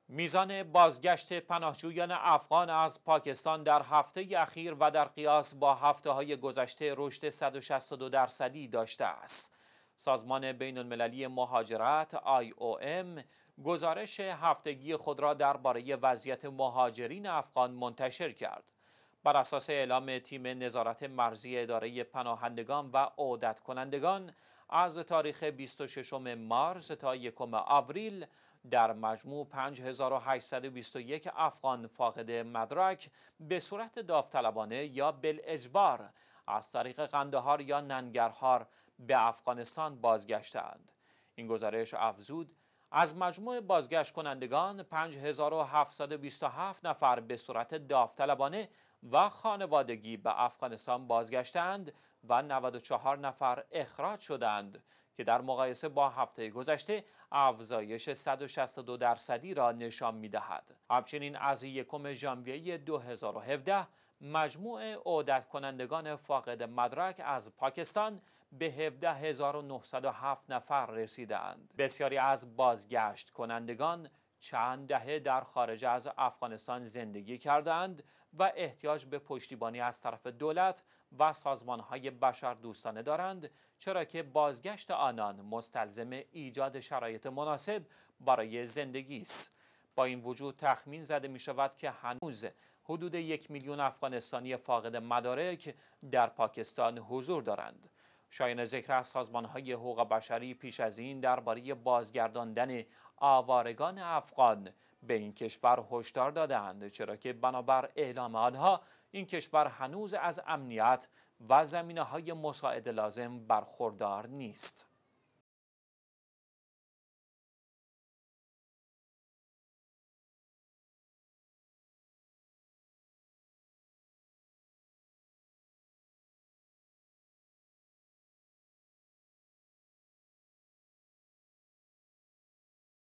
میزان بازگشت پناهجویان افغان از پاکستان در هفته اخیر و در قیاس با هفته‌های گذشته رشد 162% داشته است. سازمان بین المللی مهاجرت IOM گزارش هفتگی خود را درباره وضعیت مهاجرین افغان منتشر کرد. بر اساس اعلام تیم نظارت مرزی اداره پناهندگان و عودت کنندگان از تاریخ 26 مارس تا 1 آوریل در مجموع 5821 افغان فاقد مدرک به صورت داوطلبانه یا بالاجبار از طریق قندهار یا ننگرهار به افغانستان بازگشتند. این گزارش افزود از مجموع بازگشت کنندگان 5727 نفر به صورت داوطلبانه و خانوادگی به افغانستان بازگشتند و 94 نفر اخراج شدند که در مقایسه با هفته گذشته افزایش 162% را نشان می‌دهد. همچنین از 1 ژانویه 2017 مجموع عودت کنندگان فاقد مدرک از پاکستان به 17907 نفر رسیدند. بسیاری از بازگشت کنندگان چند دهه در خارج از افغانستان زندگی کردند و احتیاج به پشتیبانی از طرف دولت و سازمان‌های بشردوستانه دارند، چرا که بازگشت آنان مستلزم ایجاد شرایط مناسب برای زندگی است. با این وجود تخمین زده می شود که هنوز حدود 1 میلیون افغانستانی فاقد مدارک در پاکستان حضور دارند. شایان ذکر است سازمان‌های حقوق بشری پیش از این درباره بازگرداندن آوارگان افغان به این کشور هشدار دادند، چرا که بنابر اعلام آنها این کشور هنوز از امنیت و زمینه‌های مساعد لازم برخوردار نیست.